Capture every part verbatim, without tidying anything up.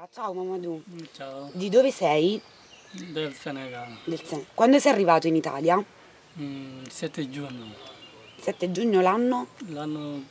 Allora, ciao Mamadou, Ciao, di dove sei? del Senegal. Del Sen- Quando sei arrivato in Italia? Mm, sette giugno, sette giugno l'anno? l'anno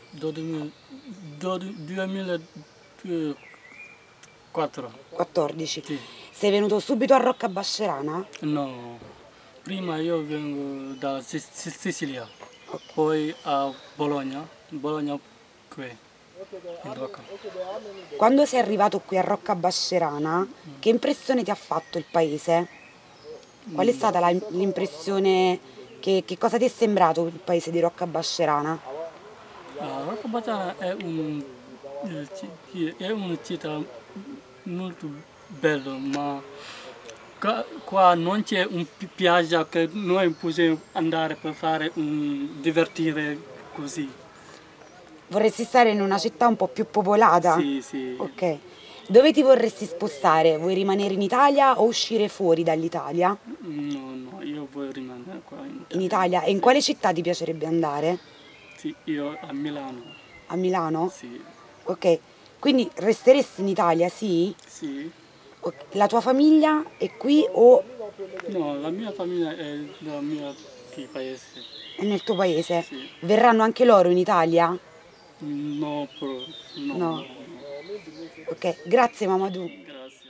duemilaquattro. quattordici. Sì, Sei venuto subito a Rocca Bascerana? no, prima io vengo da Sic- Sic- Sicilia, Ok. poi a Bologna, Bologna qui, in Rocca. Quando sei arrivato qui a Rocca Bascerana, che impressione ti ha fatto il paese? Qual è Mm, stata la- l'impressione, che, che cosa ti è sembrato il paese di Rocca Bascerana? ah, Rocca Batana è un, il ci- è una città molto bella, ma qua, qua non c'è un pi- piaggia che noi possiamo andare per fare un divertire così. Vorresti stare in una città un po' più popolata? Sì, sì, Ok. Dove ti vorresti spostare? Vuoi rimanere in Italia o uscire fuori dall'Italia? no, no, io voglio rimanere qua in In Italia. Italia? E in Sì, quale città ti piacerebbe andare? sì, io a Milano. A Milano? Sì, Ok. Quindi resteresti in Italia, sì? sì. Ok. La tua famiglia è qui o No, la mia famiglia è del mio qui paese. è nel tuo paese? Sì. Verranno anche loro in Italia? No, pro- no, no, No. no. Ok, grazie Mamadou. Grazie.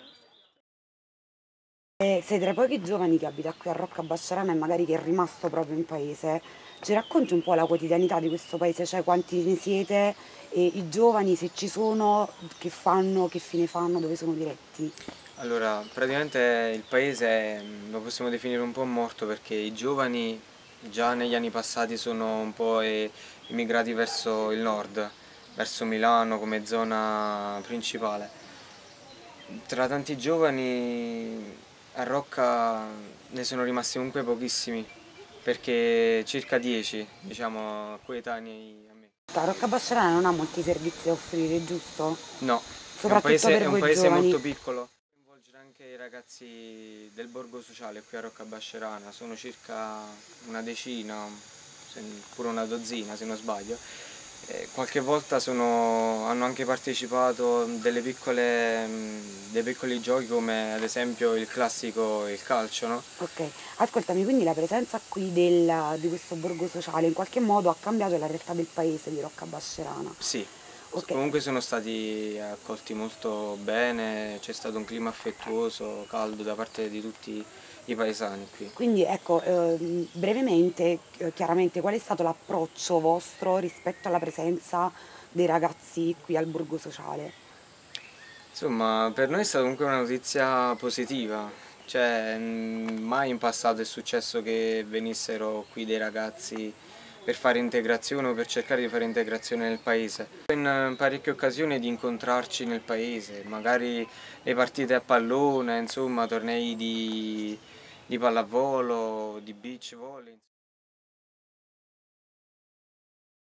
Eh, sei tra i pochi giovani che abita qui a Rocca Basciarana e magari che è rimasto proprio in paese. Ci racconti un po' la quotidianità di questo paese, cioè quanti ne siete e i giovani se ci sono, che fanno, che fine fanno, dove sono diretti? Allora, praticamente il paese è- lo possiamo definire un po' morto perché i giovani già negli anni passati sono un po' e- emigrati verso il nord, verso Milano come zona principale. Tra tanti giovani a Rocca ne sono rimasti comunque pochissimi, perché circa dieci, diciamo, coetanei a me. La Rocca Basciarana non ha molti servizi da offrire, giusto? No, è un Soprattutto paese, per è un voi paese giovani. molto piccolo. Coinvolgere anche i ragazzi del borgo sociale qui a Rocca Bascerana, sono circa una decina, se- pure una dozzina se non sbaglio. Eh, qualche volta sono- hanno anche partecipato delle piccole, mh, dei piccoli giochi come ad esempio il classico il calcio, no? Ok, ascoltami, quindi la presenza qui del- di questo borgo sociale in qualche modo ha cambiato la realtà del paese di Rocca Bascerana. Sì, Ok, comunque sono stati accolti molto bene, c'è stato un clima affettuoso, caldo da parte di tutti i paesani qui. quindi ecco, ehm, brevemente, eh, chiaramente, qual è stato l'approccio vostro rispetto alla presenza dei ragazzi qui al borgo sociale? Insomma, per noi è stata comunque una notizia positiva, cioè mh, mai in passato è successo che venissero qui dei ragazzi per fare integrazione o per cercare di fare integrazione nel paese. In eh, parecchie occasioni di incontrarci nel paese, magari le partite a pallone, insomma, tornei di, di pallavolo, di beach volley.